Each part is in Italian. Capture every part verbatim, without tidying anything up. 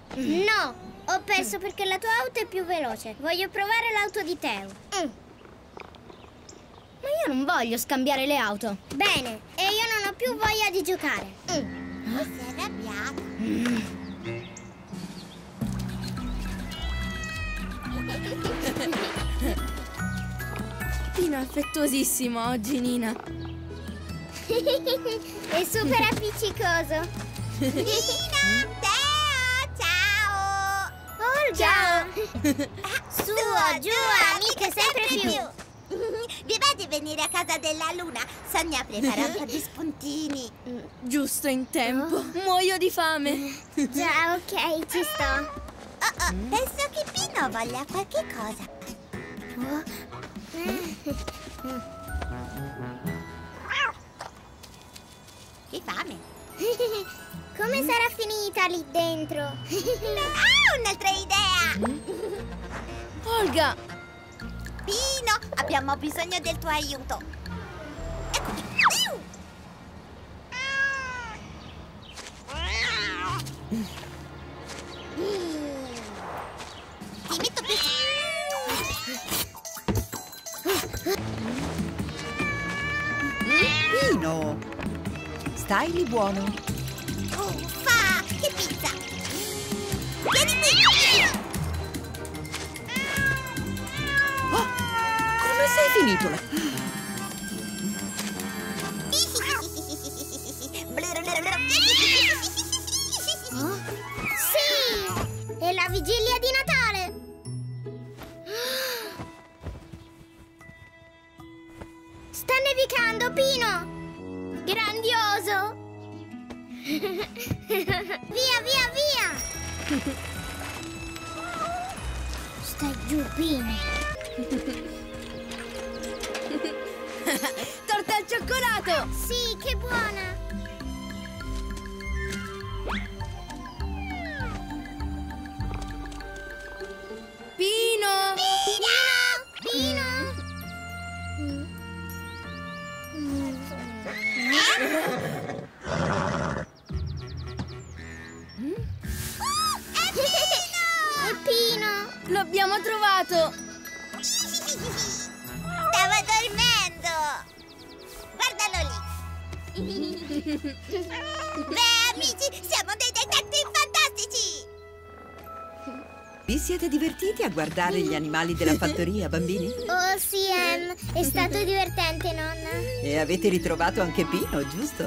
No, ho perso perché la tua auto è più veloce. Voglio provare l'auto di Teo. Mm. Ma io non voglio scambiare le auto. Bene, e io non ho più voglia di giocare. Mm. Oh, sei arrabbiata. Mm. Pino è affettuosissimo oggi, Nina. È super appiccicoso. Nina! Teo! Ciao! Olga! Ciao! Su, giù, amiche sempre più. Vi va di venire a casa della luna? Sonia prepara un po' di spuntini. Giusto in tempo. Muoio di fame. Già, ok, ci sto. Oh, oh, penso che Pino voglia qualche cosa. Che fame! Come sarà finita lì dentro? Ah, un'altra idea! Olga! Pino, abbiamo bisogno del tuo aiuto. Eccomi. Ti metto più. Pino! Stai lì buono. Uffa! Che pizza! Vieni qui! Oh, come sei finito là? Oh? Sì! È la vigilia di Natale! Sta nevicando, Pino! Grandioso! Via, via, via! Stai giù, Pino! Torta al cioccolato! Sì, che buona! Pino! Pino! Pino! È Pino! L'abbiamo trovato! Stava dormendo! Guardalo lì! Beh, amici, siamo dei detective fantastici! Vi siete divertiti a guardare gli animali della fattoria, bambini? Oh sì, Em, è stato divertente, nonna. E avete ritrovato anche Pino, giusto?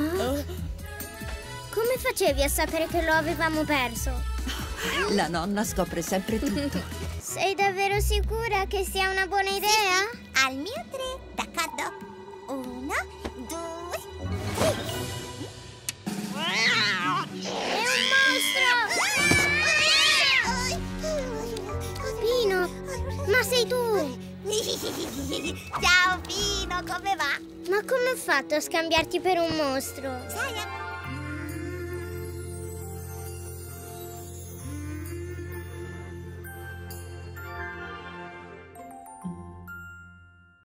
Come facevi a sapere che lo avevamo perso? La nonna scopre sempre tutto. Sei davvero sicura che sia una buona idea? Al mio tre, d'accordo? Uno, due, tre! È un mostro! Pino, ma sei tu? Ciao Pino, come va? Ma come ho fatto a scambiarti per un mostro? Sai,